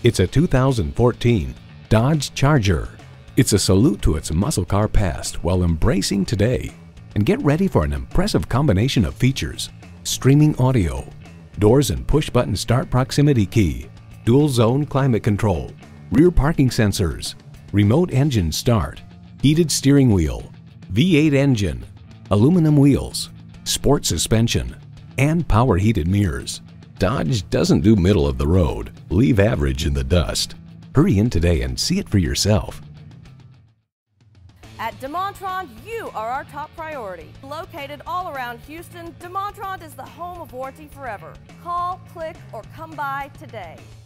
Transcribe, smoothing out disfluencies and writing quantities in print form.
It's a 2014 Dodge Charger. It's a salute to its muscle car past while embracing today. And get ready for an impressive combination of features: streaming audio, doors and push-button start proximity key, dual zone climate control, rear parking sensors, remote engine start, heated steering wheel, V8 engine, aluminum wheels, sport suspension, and power heated mirrors. Dodge doesn't do middle of the road. Leave average in the dust. Hurry in today and see it for yourself. At DeMontrond, you are our top priority. Located all around Houston, DeMontrond is the home of warranty forever. Call, click, or come by today.